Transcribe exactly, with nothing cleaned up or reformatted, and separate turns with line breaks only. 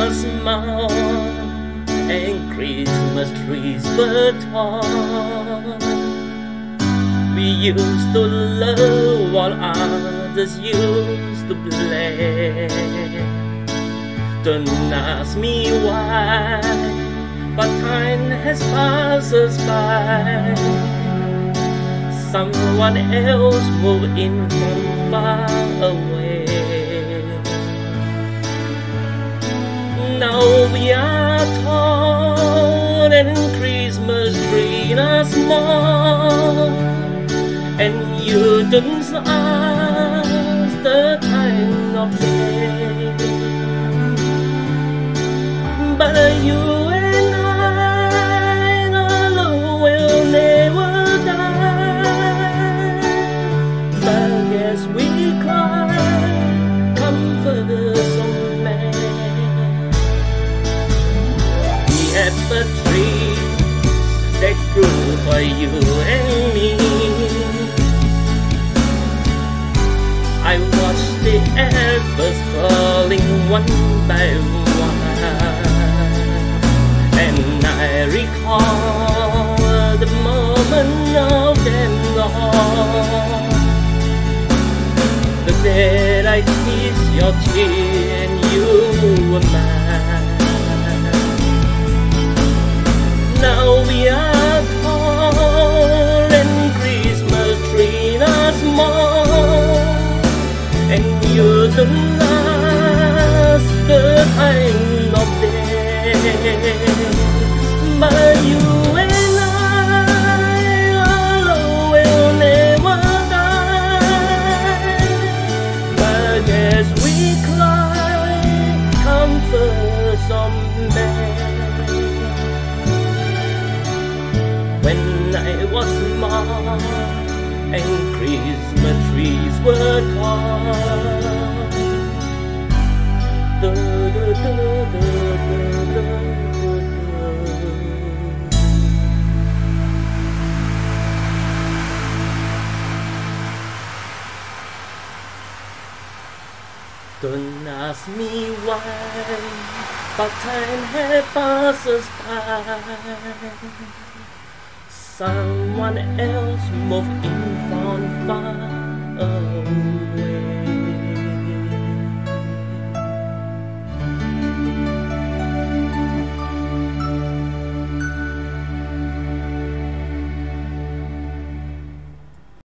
a smile, and Christmas trees were tall. We used to love while others used to play. Don't ask me why, but time has passed us by. Someone else moved in from far away. Now we are tall and Christmas trees are small, and you don't ask the time of day. But you and I, our love will never die. But as we cry, comfort some man. We have a tree that grew for you and me. I watch the apples falling one by one, and I recall the moment of them all. The day I kissed your chin and you were mine. Now we are tall and Christmas trees are small, and you don't last the time of day. But you and I, our love will never die. But as we cry, comfort some man. When I was small and Christmas trees were tall, da, da, da, da, da, da. Don't ask me why, but time had passed us by. Someone else moved in from far away.